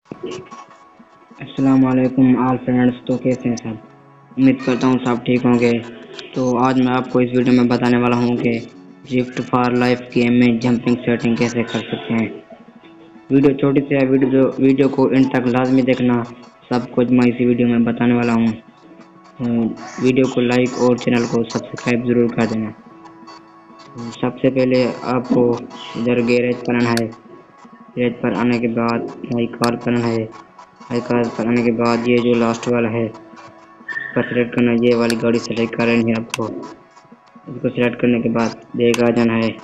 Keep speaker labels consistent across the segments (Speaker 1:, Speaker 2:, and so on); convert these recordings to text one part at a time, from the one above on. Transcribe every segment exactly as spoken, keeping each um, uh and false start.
Speaker 1: السلام علیکم آل فرینڈس، تو کیسے ہیں سب؟ امید کرتا ہوں سب ٹھیک ہوں گے۔ تو آج میں آپ کو اس ویڈیو میں بتانے والا ہوں کہ رفٹ فار لائف گیم میں جمپنگ سیٹنگ کیسے کر سکتے ہیں۔ ویڈیو چھوٹی سی ہے، ویڈیو ویڈیو کو انڈ تک لازمی دیکھنا، سب کچھ میں اسی ویڈیو میں بتانے والا ہوں۔ ویڈیو کو لائک اور چینل کو سبسکرائب ضرور کر دینا۔ سب سے پہلے آپ کو ادھر گیریج پر آنا ہے۔ گیریج پر آنے کے بعد مائی کار کرنا ہے۔ مائی کار پر آنے کے بعد یہ جو لاسٹ والا ہے اس پر سلیکٹ کرنا ہے۔ یہ والی گاڑی سلیکٹ کر رہی ہے آپ کو۔ اس کو سلیکٹ کرنے کے بعد بیگ آ جانا ہے۔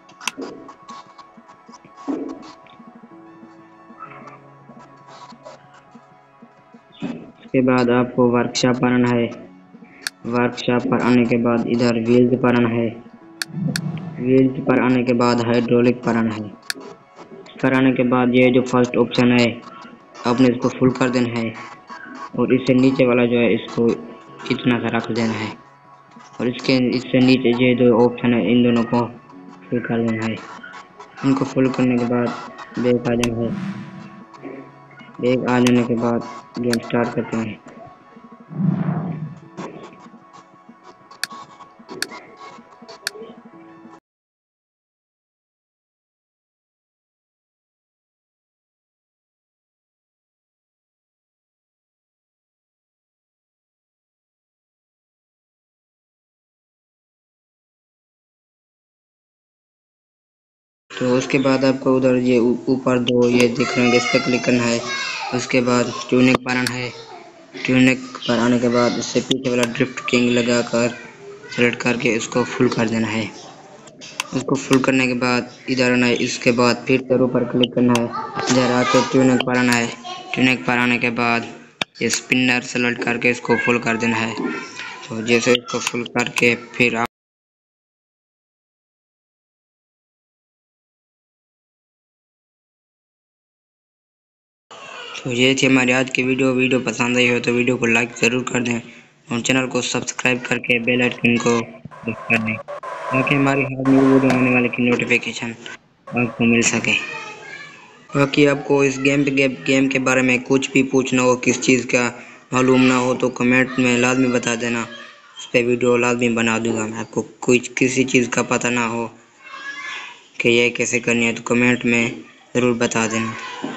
Speaker 1: اس کے بعد آپ کو ورک شاپ پر آنا ہے۔ ورک شاپ پر آنے کے بعد ادھر ویلز پر آنا ہے۔ ویلز پر آنے کے بعد ہائیڈرولک پر آنا ہے۔ اس پر آنے کے بعد یہ جو فرسٹ آپشن ہے آپ نے اس کو فل کر دینا ہے، اور اس سے نیچے والا جو ہے اس کو اتنا سا رکھ دینا ہے، اور اس کے اس سے نیچے یہ دو آپشن ہے ان دونوں کو فل کر دینا ہے۔ ان کو فل کرنے کے بعد بیک آ جانا ہے۔ بیک آ جانے کے بعد گیم سٹارٹ کرتے ہیں۔ تو اس کے بعد آپ کو ادھر یہ اوپر دو یہ دکھ رہے ہیں، اس پہ کلک کرنا ہے۔ اس کے بعد ٹیونک پر آنا ہے۔ ٹیونک پر آنے کے بعد اس سے پیچھے والا ڈرفٹ کنگ لگا کر سلیکٹ کر کے اس کو فل کر دینا ہے۔ اس کو فل کرنے کے بعد ادھر آنا ہے۔ اس کے بعد پھر سے اوپر کلک کرنا ہے۔ ادھر آ کے ٹیونک پر آنا ہے۔ ٹیونک پر آنے کے بعد یہ اسپنر سلیکٹ کر کے اس کو فل کر دینا ہے۔ تو جیسے اس کو فل کر کے پھر آپ تو یہ تھی ہماری آج کی ویڈیو۔ ویڈیو پسند آئی ہو تو ویڈیو کو لائک ضرور کر دیں اور چینل کو سبسکرائب کر کے بیل آئیکن کو پریس کر دیں تاکہ ہماری ہر نیو ویڈیو آنے والے کی نوٹیفیکیشن آپ کو مل سکے۔ باقی آپ کو اس گیم گیم کے بارے میں کچھ بھی پوچھنا ہو، کس چیز کا معلوم نہ ہو تو کمنٹ میں لازمی بتا دینا، اس پہ ویڈیو لازمی بنا دوں گا۔ میں آپ کو کچھ کسی چیز کا پتہ نہ ہو کہ یہ کیسے کرنی ہے تو کمنٹ میں ضرور بتا دینا۔